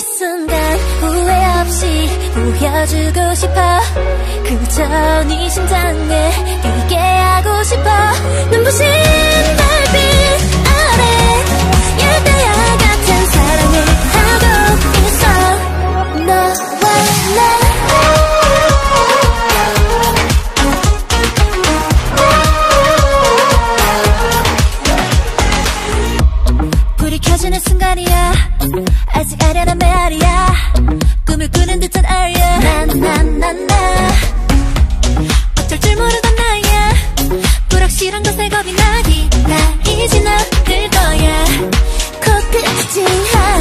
순간 후회 없이 보여주고 싶어. 그저 네 심장에 뛰게 하고 싶어. 눈부신 달빛 아래 열대야 같은 사랑을 하고 있어. 너와 나 불이 켜지는 순간이야. 아직 아련한 메아리야. 꿈을 꾸는 듯한 아리야. 나 어쩔 줄 모르던 나야. 불확실한 것에 겁이 나기. 나 이제 너 들 거야. 코끝이